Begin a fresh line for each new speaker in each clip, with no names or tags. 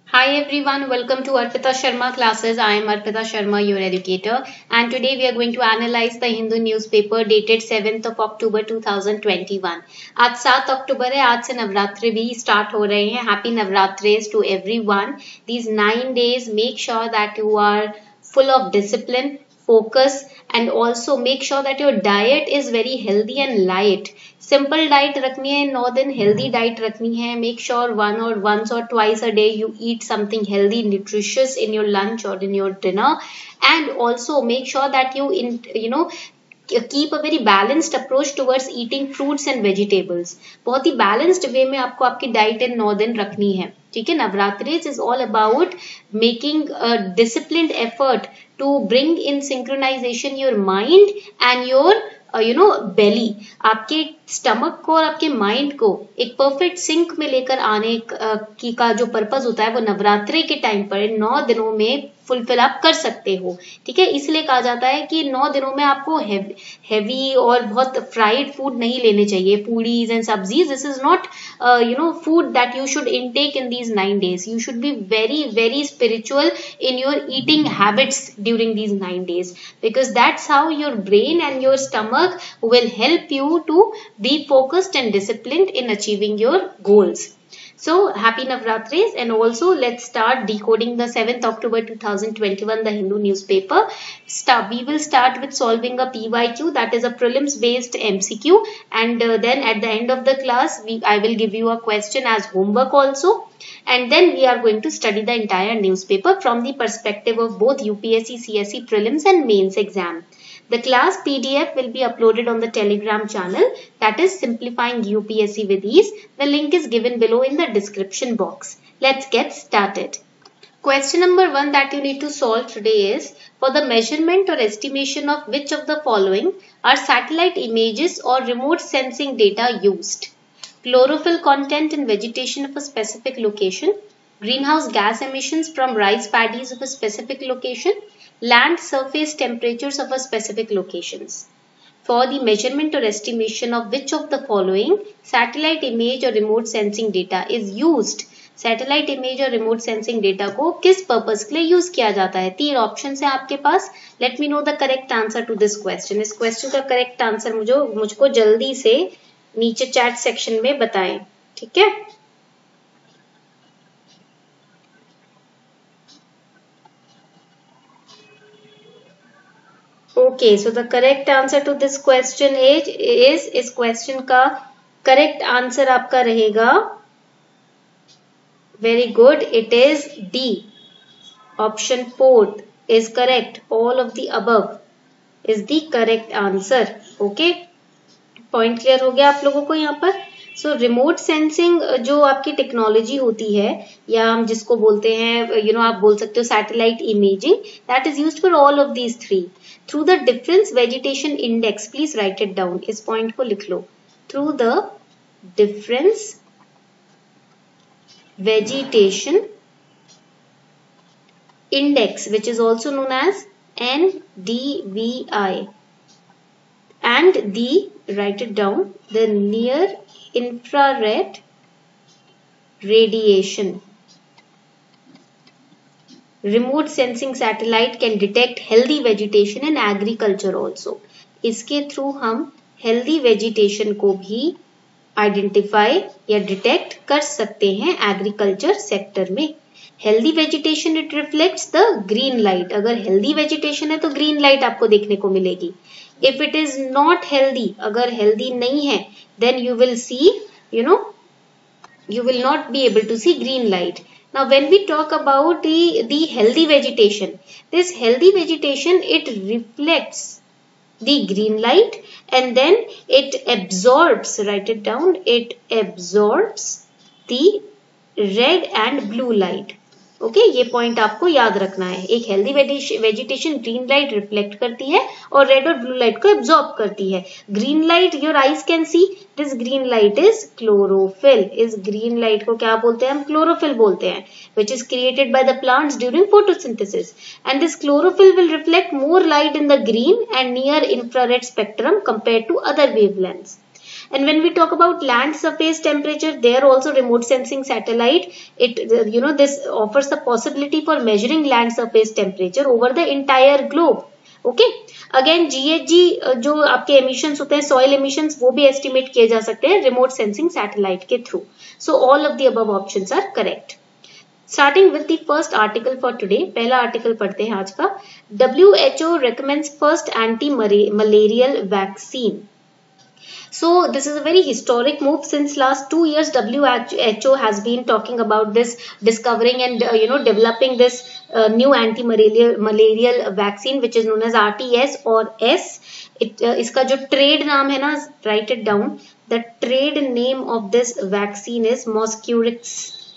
Hi everyone, welcome to Arpita Sharma classes. I am Arpita Sharma, your educator, and today we are going to analyze the Hindu newspaper dated 7th of October 2021. आज 7 अक्टूबर है, आज से नवरात्रि भी start हो रहे हैं. Happy Navratris to everyone. These 9 days, make sure that you are full of discipline, focus, and also make sure that your diet is very healthy and light. Simple diet रखनी है, 9 दिन हेल्दी डाइट रखनी है. Make sure once or twice a day you eat something healthy, nutritious in your lunch or in your dinner, and also make sure that you keep a very balanced approach towards eating fruits and vegetables. बहुत ही balanced way में आपको आपकी diet इन 9 दिन रखनी है. ठीक है, Navratri is all about making a disciplined effort to bring in synchronization your mind and your बेली. आपके स्टमक को और आपके माइंड को एक परफेक्ट सिंक में लेकर आने की का जो पर्पस होता है वो नवरात्रि के टाइम पर 9 दिनों में फुलफिल आप कर सकते हो. ठीक है, इसलिए कहा जाता है कि 9 दिनों में आपको हैवी और बहुत फ्राइड फूड नहीं लेने चाहिए, puris and sabzis. This is not food that you should intake in these 9 days. You should be very very spiritual in your eating habits during these 9 days, because that's how your brain and your stomach will help you to be focused and disciplined in achieving your goals. So happy Navratris, and also let's start decoding the 7th October 2021 the Hindu newspaper. We will start with solving a PYQ, that is a prelims based MCQ, and then at the end of the class I will give you a question as homework also, and then we are going to study the entire newspaper from the perspective of both UPSC CSE prelims and mains exam. The class PDF will be uploaded on the Telegram channel, that is Simplifying UPSC with Ease. The link is given below in the description box. Let's get started. Question number 1 that you need to solve today is, for the measurement or estimation of which of the following are satellite images or remote sensing data used? Chlorophyll content in vegetation of a specific location, greenhouse gas emissions from rice paddies of a specific location, land surface temperatures of a specific locations. For the measurement or estimation of which of the following satellite image or remote sensing data is used? Satellite image और remote sensing data को किस purpose के लिए use किया जाता है? 3 option है आपके पास. Let me know the correct answer to this question. इस क्वेश्चन का करेक्ट आंसर मुझको जल्दी से नीचे चैट सेक्शन में बताएं. ठीक है, okay. So the correct answer to this question is इस क्वेश्चन का करेक्ट आंसर आपका रहेगा, very good, it is D. Option 4 is correct. All of the above is the correct answer. Okay, point clear हो गया आप लोगों को यहाँ पर. सो रिमोट सेंसिंग जो आपकी टेक्नोलॉजी होती है, या हम जिसको बोलते हैं आप बोल सकते हो satellite imaging, that is used for all of these 3. Through the difference vegetation index, please write it down, इस पॉइंट को लिख लो. Through the difference vegetation index, which is also known as NDVI, and the, write it down, the near infrared radiation. Remote sensing satellite can detect healthy vegetation in agriculture also. इसके through हम healthy vegetation को भी identify या detect कर सकते हैं agriculture sector में. Healthy vegetation, it reflects the green light. अगर हेल्दी वेजिटेशन है तो ग्रीन लाइट आपको देखने को मिलेगी. If it is not healthy, अगर हेल्दी नहीं है, then you will see you will not be able to see green light. Now when we talk about the healthy vegetation, this healthy vegetation, it reflects the green light and then it absorbs, write it down, it absorbs the red and blue light. Okay, ये point आपको याद रखना है. एक healthy vegetation green light reflect करती है और red और ब्लू लाइट को एब्जॉर्ब करती है. Green light your eyes can see, this green light is chlorophyll. इस ग्रीन लाइट को क्या बोलते हैं? हम क्लोरोफिल बोलते हैं, which is created by the plants during photosynthesis, and this chlorophyll will reflect more light in the green and near infrared spectrum compared to other wavelengths. And when we talk about land surface temperature, there also remote sensing satellite, this offers the possibility for measuring land surface temperature over the entire globe. Okay. Again GHG जो आपके emissions होते हैं, soil emissions, वो भी estimate किए जा सकते हैं रिमोट सेंसिंग सैटेलाइट के through. So all of the above options are correct. Starting with the first article for today. पहला आर्टिकल पढ़ते हैं आज का. WHO recommends first anti-malarial vaccine. So this is a very historic move. Since last 2 years, WHO has been talking about this, discovering and developing this new anti-malarial vaccine, which is known as RTS or S. इसका जो trade नाम है ना, write it down. The trade name of this vaccine is Mosquirix.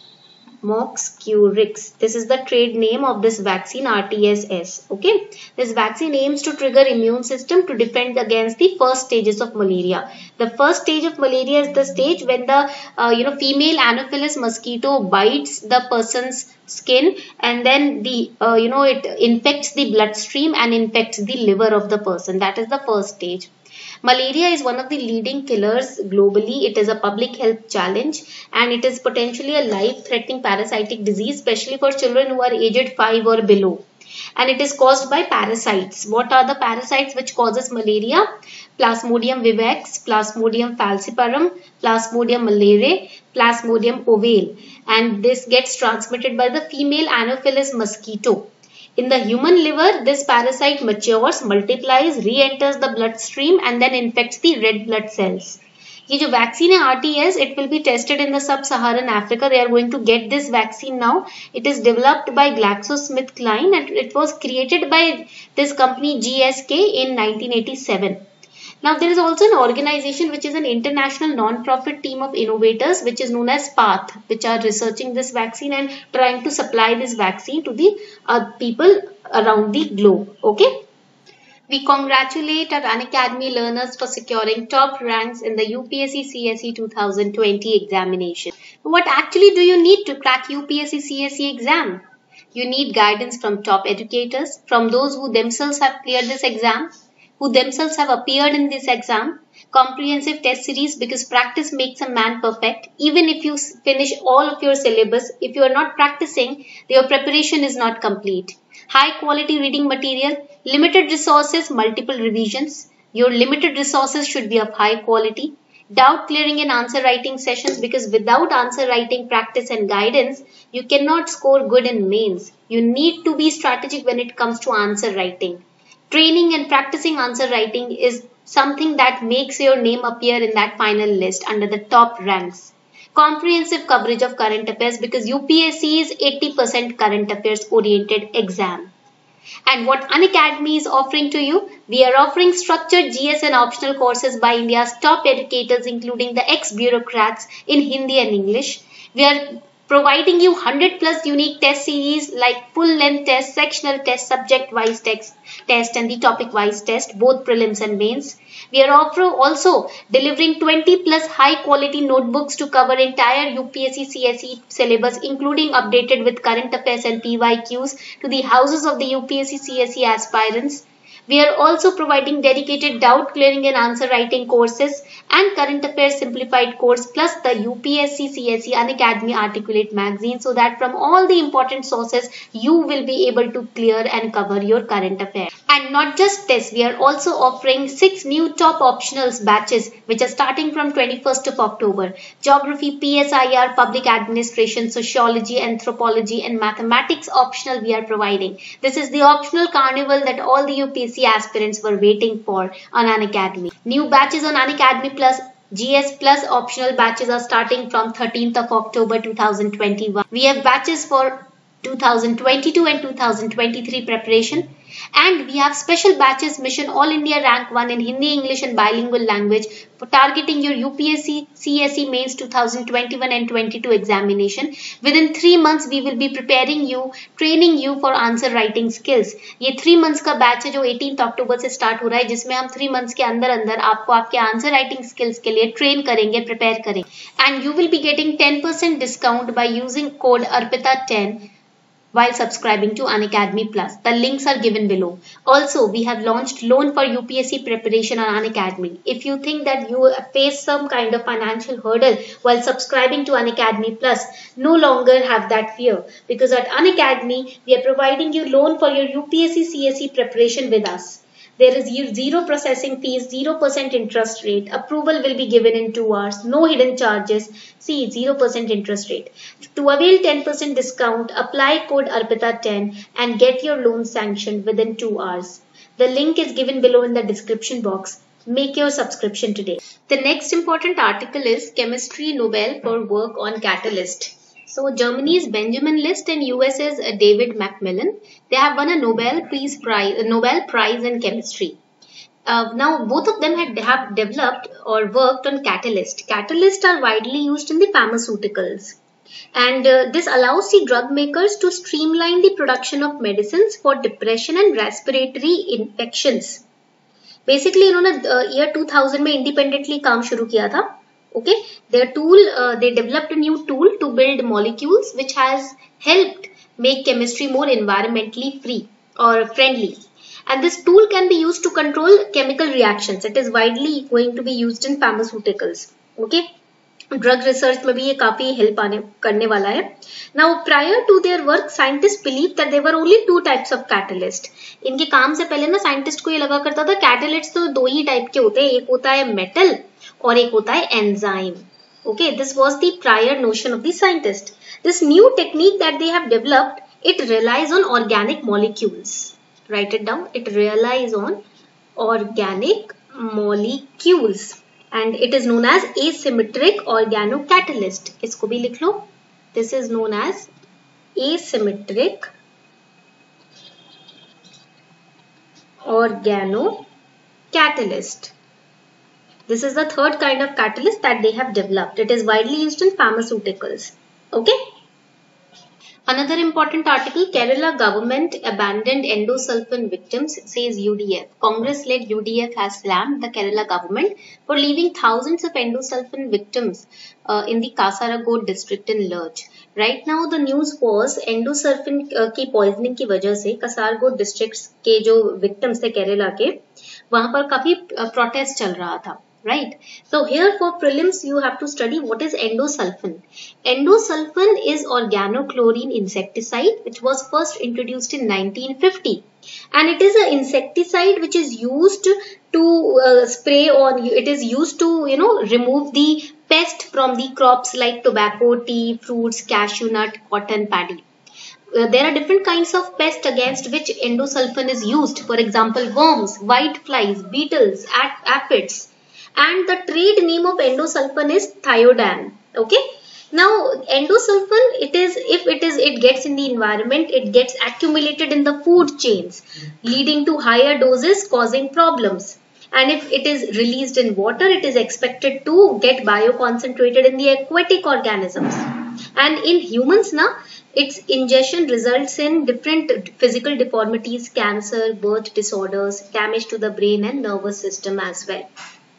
This is the trade name of this vaccine, RTSS. Okay, this vaccine aims to trigger immune system to defend against the first stages of malaria. The first stage of malaria is the stage when the female Anopheles mosquito bites the person's skin, and then the it infects the bloodstream and infects the liver of the person. That is the first stage. Malaria is one of the leading killers globally. It is a public health challenge and it is potentially a life-threatening parasitic disease, especially for children who are aged 5 or below. And it is caused by parasites. What are the parasites which causes malaria? Plasmodium vivax, Plasmodium falciparum, Plasmodium malariae, Plasmodium ovale. And this gets transmitted by the female Anopheles mosquito. In the human liver, this parasite matures, multiplies, re-enters the bloodstream and then infects the red blood cells. ये जो vaccine है RTS, it will be tested in the sub-Saharan Africa. They are going to get this vaccine now. It is developed by GlaxoSmithKline and it was created by this company GSK in 1987. Now there is also an organization which is an international non-profit team of innovators which is known as PATH, which are researching this vaccine and trying to supply this vaccine to the people around the globe. Okay. We congratulate our Unacademy learners for securing top ranks in the UPSC CSE 2020 examination. What actually do you need to crack UPSC CSE exam? You need guidance from top educators, from those who themselves have cleared this exam, who themselves have appeared in this exam, comprehensive test series, because practice makes a man perfect. Even if you finish all of your syllabus, if you are not practicing, your preparation is not complete. High quality reading material, limited resources, multiple revisions. Your limited resources should be of high quality. Doubt clearing and answer writing sessions, because without answer writing practice and guidance, you cannot score good in mains. You need to be strategic when it comes to answer writing. Training and practicing answer writing is something that makes your name appear in that final list under the top ranks. Comprehensive coverage of current affairs, because UPSC is 80% current affairs oriented exam. And what Unacademy is offering to you? We are offering structured GS and optional courses by India's top educators, including the ex-bureaucrats in Hindi and English. We are providing you 100 plus unique test series like full length test, sectional test, subject wise test and the topic wise test, both prelims and mains. We are also delivering 20 plus high quality notebooks to cover entire UPSC CSE syllabus, including updated with current affairs and PYQs to the houses of the UPSC CSE aspirants. We are also providing dedicated doubt clearing and answer writing courses and current affairs simplified course, plus the UPSC CSE Unacademy Articulate magazine, so that from all the important sources you will be able to clear and cover your current affairs. And not just this, we are also offering 6 new top optionals batches which are starting from 21st of October. Geography, PSIR, Public Administration, Sociology, Anthropology and Mathematics optional we are providing. This is the optional carnival that all the UPSC aspirants were waiting for on Unacademy. New batches on Unacademy Plus GS Plus optional batches are starting from 13th of October 2021. We have batches for 2022 and 2023 preparation, and we have special batches Mission All India Rank 1 in Hindi, English and bilingual language for targeting your UPSC CSE Mains 2021 and 22 examination. Within 3 months we will be preparing you, training you for answer writing skills. ये 3 months का batch है जो 18th October से start हो रहा है, जिसमें हम 3 months के अंदर आपको आपके answer writing skills के लिए train करेंगे, prepare करेंगे. And you will be getting 10% discount by using code ARPITA10 while subscribing to Unacademy Plus. The links are given below. Also, we have launched loan for UPSC preparation on Unacademy. If you think that you face some kind of financial hurdle while subscribing to Unacademy Plus, no longer have that fear, because at Unacademy we are providing you loan for your UPSC CSE preparation with us. There is zero processing fees, 0% interest rate. Approval will be given in 2 hours. No hidden charges. See, 0% interest rate. To avail 10% discount, apply code ARPITA10 and get your loan sanctioned within 2 hours. The link is given below in the description box. Make your subscription today. The next important article is Chemistry Nobel for work on catalyst. So Germany's Benjamin List and US's David Macmillan, they have won a Nobel Prize in chemistry. Now both of them have developed or worked on catalysts. Catalysts are widely used in the pharmaceuticals, and this allows the drug makers to streamline the production of medicines for depression and respiratory infections. Basically इन्होंने year 2000 में independently काम शुरू किया था. Okay, they developed a new tool to build molecules which has helped make chemistry more environmentally free or friendly. And this tool can be used to control chemical reactions. It is widely going to be used in pharmaceuticals. Okay, drug research में भी ये काफी help करने वाला है. Now, prior to their work, scientists believed that there were only 2 types of catalyst. इनके काम से पहले ना साइंटिस्ट को ये लगा करता था कैटलिस्ट तो 2 ही टाइप के होते हैं, एक होता है मेटल और एक होता है enzyme. Okay, this was the prior notion of the scientist. This new technique that they have developed, it relies on organic molecules. Write it down. It relies on organic molecules and it is known as asymmetric organocatalyst. इसको भी लिख लो. This is known as asymmetric organocatalyst. This is the third kind of catalyst that they have developed. It is widely used in pharmaceuticals. Okay. Another important article, Kerala government abandoned endosulfan victims, says UDF. Congress-led UDF has slammed the Kerala government for leaving thousands of endosulfan victims in the Kasaragod district in lurch. Right now the news was endosulfan की poisoning की वजह से Kasaragod districts के जो victims थे केरला के, वहाँ पर काफी protest चल रहा था. Right. So here for prelims you have to study what is endosulfan. Endosulfan is organochlorine insecticide which was first introduced in 1950 and it is an insecticide which is used to spray on you. It is used to remove the pest from the crops like tobacco, tea, fruits, cashew nut, cotton, paddy. There are different kinds of pests against which endosulfan is used. For example, worms, white flies, beetles, aphids. And the trade name of endosulfan is thiodan. Okay. Now endosulfan, it gets in the environment, it gets accumulated in the food chains, leading to higher doses causing problems. And if it is released in water, it is expected to get bioconcentrated in the aquatic organisms. And in humans now, its ingestion results in different physical deformities, cancer, birth disorders, damage to the brain and nervous system as well.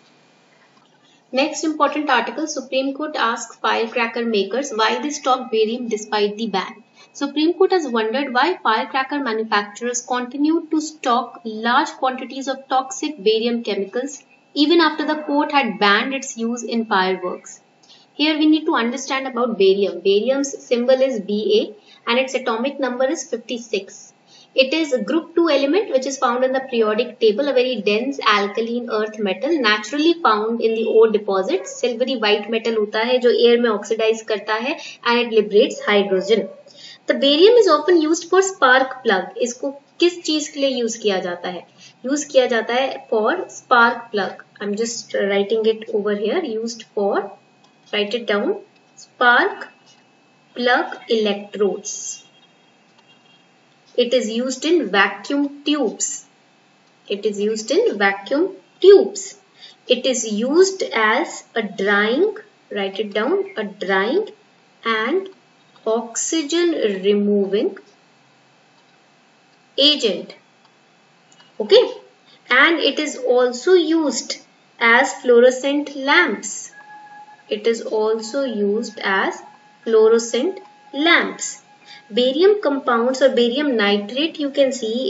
Next important article, Supreme Court asks firecracker makers why they stock barium despite the ban. Supreme Court has wondered why firecracker manufacturers continue to stock large quantities of toxic barium chemicals even after the court had banned its use in fireworks. Here we need to understand about barium. Barium's symbol is Ba and its atomic number is 56. It is a group 2 element which is found in the periodic table, a very dense alkaline earth metal naturally found in the ore deposits. Silvery white metal होता है जो air में oxidize करता है and it liberates hydrogen. The barium is often used for spark plug. इसको किस चीज के लिए use किया जाता है? Use किया जाता है for spark plug. I'm just writing it over here. Used for, write it down, spark plug electrodes. It is used in vacuum tubes. It is used in vacuum tubes. It is used as a drying, write it down, a drying and oxygen removing agent. Okay. And it is also used as fluorescent lamps. It is also used as fluorescent lamps. Barium compounds or barium nitrate, you can see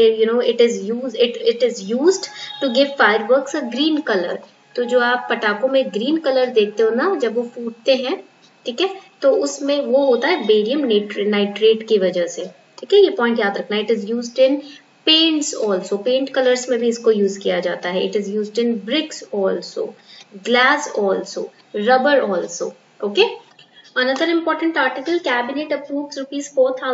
it is used to give fireworks a green color. तो जो आप पटाखों में green colour देखते हो ना जब वो फूटते हैं, ठीक है, तो उसमें वो होता है बेरियम नाइट्रेट की वजह से, ठीक है, ये पॉइंट याद रखना. It is used in paints also, paint colours में भी इसको यूज किया जाता है. It is used in bricks also, glass also, rubber also. Okay. Another important article, Cabinet approves rupees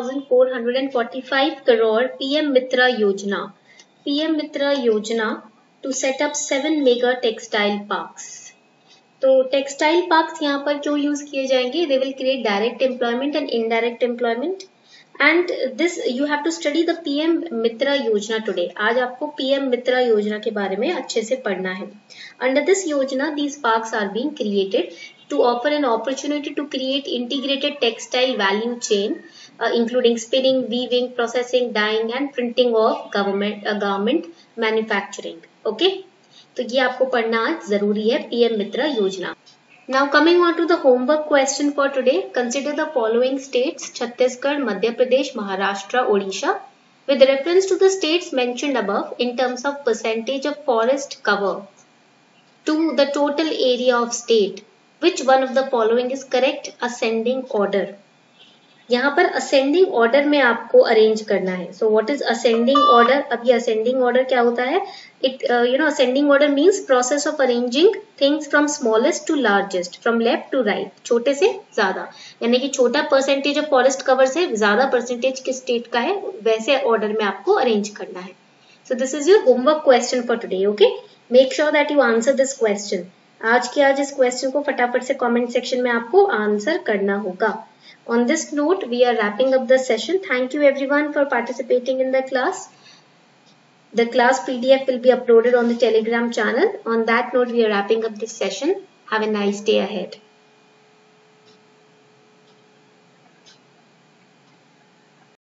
4,445 crore PM Mitra Yojana. PM Mitra Yojana to set up 7 mega textile parks. तो textile parks यहाँ पर क्यों use किए जाएंगे? They will create direct employment and indirect employment. And this you have to study the PM Mitra yojana today. आज आपको PM Mitra योजना के बारे में अच्छे से पढ़ना है. Under this yojana these parks are being created to offer an opportunity to create integrated textile value chain including spinning, weaving, processing, dyeing and printing of garment manufacturing. Okay, तो ये आपको पढ़ना आज जरूरी है, पीएम मित्रा योजना. Now coming on to the homework question for today, consider the following states: Chhattisgarh, Madhya Pradesh, Maharashtra, Odisha. With reference to the states mentioned above in terms of percentage of forest cover to the total area of state, which one of the following is correct? Ascending order. यहाँ पर ascending order में आपको arrange करना है. So what is ascending order? अब ये ascending order क्या होता है? It ascending order means process of arranging things from smallest to largest, from left to right, छोटे से ज्यादा. यानी कि छोटा परसेंटेज ऑफ फॉरेस्ट कवर से ज्यादा परसेंटेज किस स्टेट का है, वैसे ऑर्डर में आपको अरेंज करना है. So this is your homework question for today. Okay, make sure that you answer this question. आज के आज इस क्वेश्चन को फटाफट से कमेंट सेक्शन में आपको आंसर करना होगा. On this note, we are wrapping up the session. Thank you everyone for participating in the class. The class PDF will be uploaded on the Telegram channel. On that note, we are wrapping up this session. Have a nice day ahead.